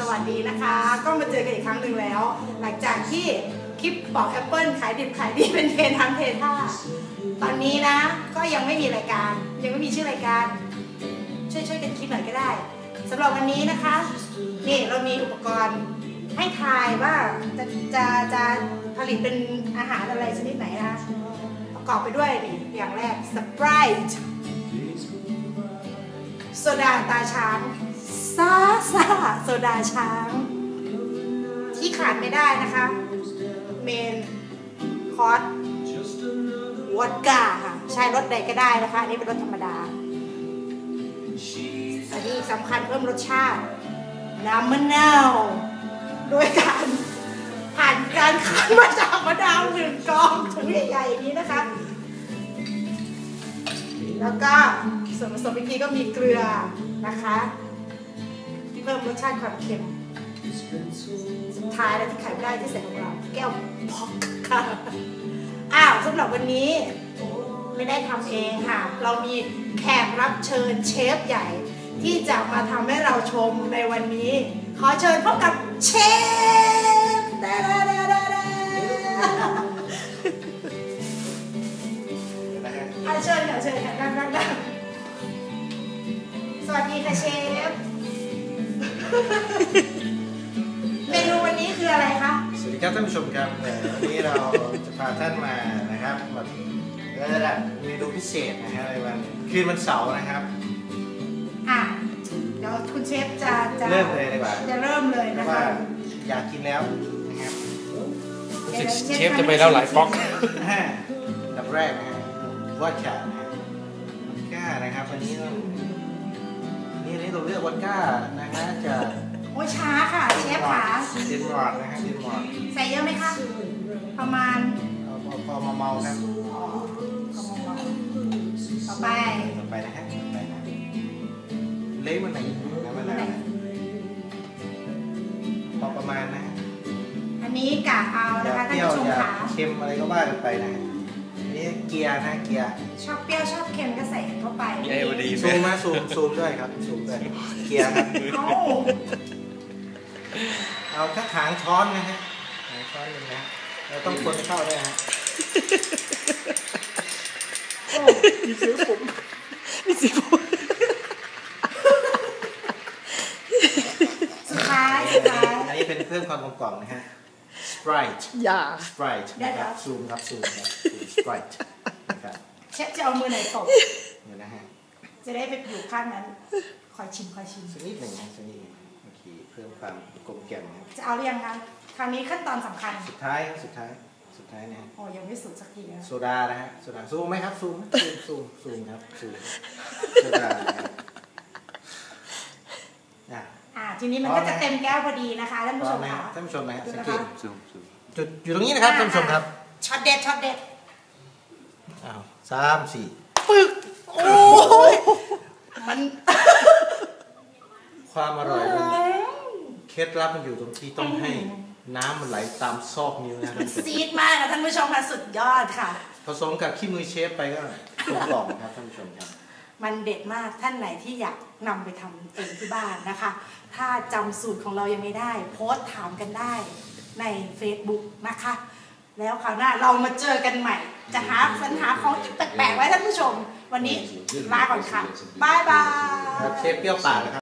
วัสดีนะคะก็มาเจอกันอีกครั้งหนึ่งแล้วหลังจากที่คลิปบอกแอปเปิลขายดิบขายดีเป็นเทรนทำเทรนท่าตอนนี้นะก็ยังไม่มีรายการยังไม่มีชื่อรายการช่วยกันคิดหน่อยก็ได้สำหรับวันนี้นะคะนี่เรามีอุปกรณ์ให้ทายว่าจะผลิตเป็นอาหารอะไรชนิดไหนนะประกอบไปด้วยนี่อย่างแรกสไปร์โซดาตาช้างซาโซดาช้างที่ขาดไม่ได้นะคะเมนคอร์สวอดก้าค่ะใช้รสใดก็ได้นะคะอันนี้เป็นรสธรรมดาอันนี้สำคัญเพิ่มรสชาติน้ำมะนาวด้วยการผ่านการคั้นมาจากมะนาว1 กองถุงใหญ่ๆอย่างนี้นะคะแล้วก็ส่วนผสมอีกทีก็มีเกลือนะคะเพิ่มรสชาติความเค็มสุดท้ายแล้วที่ขายไม่ได้ที่ใส่ของเราแก้วพอกค่ะสำหรับวันนี้ไม่ได้ทำเองค่ะเรามีแขกรับเชิญเชฟใหญ่ที่จะมาทำให้เราชมในวันนี้ขอเชิญพบกับเชฟเชิญค่ะนั่งสวัสดีค่ะเชฟเมนูวันนี้คืออะไรคะสวัสดีครับท่านผู้ชมครับวันนี้เราจะพาท่านมานะครับแบบเมนูพิเศษนะครับในวันคืนวันเสาร์นะครับเดี๋ยวคุณเชฟจะเริ่มเลยดีกว่าจะเริ่มเลยนะคะว่าอยากกินแล้วนะครับเชฟจะไปแล้วหลายป๊อกดับแรกนะวอดก้านะครับวันนี้นี่เราเลือกวอดก้านะฮะจะโอ้ยช้าค่ะเชฟขาเดนมาร์กนะครับเดนมาร์กใส่เยอะไหมคะประมาณพอเมาครับต่อไปนะฮะเละมันไหนนะมันอะไรพอประมาณนะอันนี้กะเอานะคะท่านผู้ชมขาเค็มอะไรก็ว่ากันไปนะนี่เกียร์นะเกียร์ชอบเปรี้ยวชอบเค็มก็ใส่เข้าไปมีไอโอดีซูมมาซูมด้วยครับซูมด้วยเกียร์ครับเอาแค่ถางช้อนนะฮะถางช้อนนึงนะเราต้องคนเข้าด้วยฮะมีเสียงผมสุดท้ายอันนี้เป็นเครื่องความกล่อมนะฮะสไปร์สไปร์นะครับซูมครับสไปร์นะครับเชฟจะเอามือไหนตบเนี่ยนะฮะจะได้ไปอยู่ข้างนั้นคอยชิมสักนิดหนึ่งนะสักนิดโอเคเพิ่มความกลมแกล่อมนะจะเอาเรียงคะครั้งนี้ขั้นตอนสำคัญสุดท้ายนะโอ้ยังไม่สุดสักทีนะโซดานะฮะโซดาซูมไหมครับซูมครับซูมโซดาทีนี้มันก็จะเต็มแก้วพอดีนะคะท่านผู้ชมค่ะท่านผู้ชมนะสังเกตจุดอยู่ตรงนี้นะครับท่านผู้ชมครับช็อตเด็ด 3 4 ปึ๊กโอ้ยมันความอร่อยมันเคล็ดลับมันอยู่ตรงที่ต้องให้น้ำมันไหลตามซอกนิ้วนะซีดมากค่ะท่านผู้ชมค่ะสุดยอดค่ะผสมกับขี้มือเชฟไปก็กลมกล่อมครับท่านผู้ชมครับมันเด็ดมากท่านไหนที่อยากนำไปทำเองที่บ้านนะคะถ้าจำสูตรของเรายังไม่ได้โพสต์ถามกันได้ใน Facebook นะคะแล้วคราวหน้าเรามาเจอกันใหม่จะสรรหาของแปลกๆไว้ท่านผู้ชมวันนี้ลาก่อนค่ะบ๊ายบายเชฟเปรี้ยวปากนะครับ